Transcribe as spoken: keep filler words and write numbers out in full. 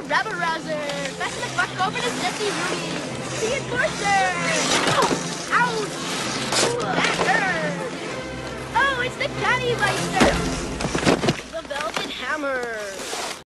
Rebel Rouser! Fasten the buck over to Zesty Ruby! The Enforcer! Oh, ouch! That hurt! Oh, it's the Candy Meister! The Velvet Hammer!